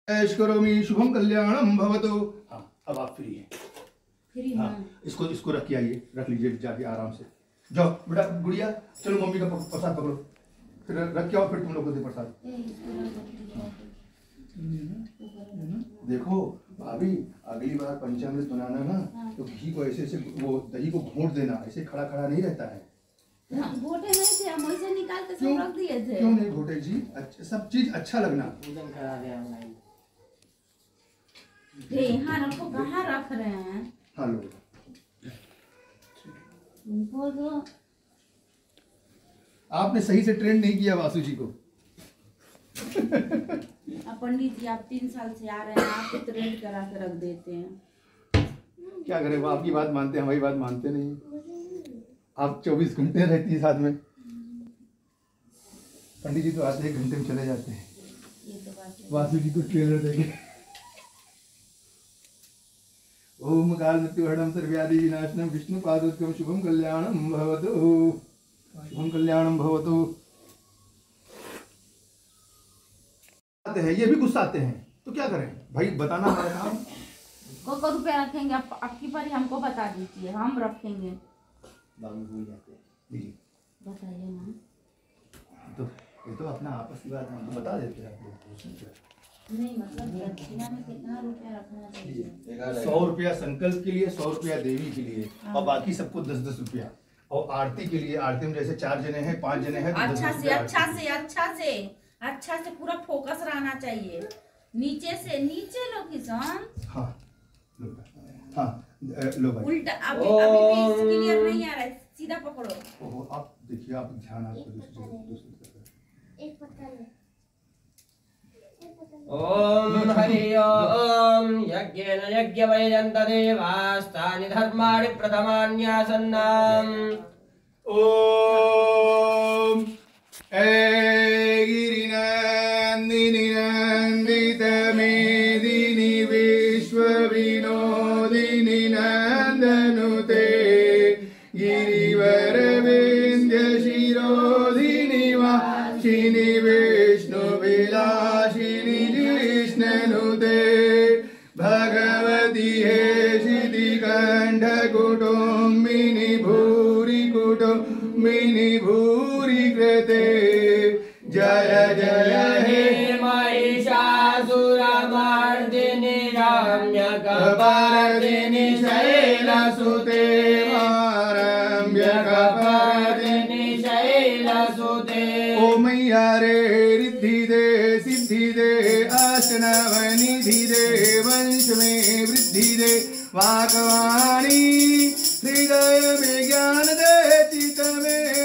ऐश करोमि शुभम कल्याणम भवतु। हाँ अब आप फ्री हैं। फ्री हाँ इसको रख के आइए, रख लीजिए जाके आराम से। जाओ बेटा गुड़िया, चलो मम्मी का प्रसाद पकड़ो, फिर रख के आओ, फिर तुम लोग को दे प्रसाद। देखो भाभी, अगली बार पंचामृत बनाना ना तो घी को ऐसे ऐसे वो दही को घोट देना, ऐसे खड़ा खड़ा नहीं रहता है। घोटे नहीं थे, हम ऐसे निकाल के सब रख दिए थे। क्यों नहीं घोटे जी? अच्छा, सब चीज अच्छा लगना। पूजन करा दे ऑनलाइन। ये यहाँ रखो, कहाँ रख रहे हैं? हाँ लो उनको तो आपने सही से ट्रेन नहीं किया वासु जी को। अब पंडित जी आप 3 साल से आ रहे हैं, आप तो ट्रेन करा के रख देते हैं। क्या करें, वो आपकी बात मानते हैं, हमारी बात मानते नहीं। आप 24 घंटे रहती है साथ में, पंडित जी तो आधे 1 घंटे में चले जाते हैं। ये तो बात है। वासु जी को ट्रेलर देंगे। ओम काल मृत्युहरणं सर्वव्याधि विनाशनं विष्णु पादोद्गम शुभम कल्याणं भवतु, शुभम कल्याणं भवतु। आते हैं, ये भी गुस्सा आते हैं, तो क्या करें भाई, बताना हमारा काम। को रुपया रखेंगे आप, आपकी बारी हमको बता दीजिए, हम रखेंगे। बाबू भूल जाते हैं, दीजिए बताइए ना। तो ये तो अपना आपस की बात हम बता देते हैं आपको। नहीं मतलब दक्षिणा में कितना रुपया रखना चाहिए? 100 रुपया संकल्प के लिए, 100 रुपया देवी के लिए, और बाकी सबको 10-10 रुपया। और आरती के लिए, आरती में जैसे 4 जने हैं 5 जने हैं तो अच्छा 10 से अच्छा से अच्छा से अच्छा से पूरा फोकस रहना चाहिए। नीचे से नीचे लो किसान। हाँ लो, हाँ लो भाई। उल्टा अभी भी क्लियर नहीं आ रहा है, सीधा पकड़ो। ओहो आप देखिए, आप ध्यान आपको दूसरी एक पत्ता ले। ओम हरि ओम यज्ञेन यज्ञवैजन्त देवास्तानि धर्माणि प्रथमान्यासन्नाम्। ओम गिरिनन्दिनि नन्दित मेदिनि विश्वविनोदिनि नन्दनुते गिरिवरविन्द्य शिरोधिनि वासिनि विष्णुविलासिनि जिष्णुनुते भगवति हे सिद्धिकण्ठ कुटुम्बिनि भूरि कुटुम्बिनि भूरि कृते जय जय हे महिषासुरमर्दिनि रम्यकपर्दिनि शैलसुते रम्यकपर्दिनि शैलसुते। ओ मैया रे रिद्धि दे सिद्धि दे अष्टनवनिधि दे वंश में वृद्धि दे वाकवाणी हृदय में ज्ञान दे चित्त में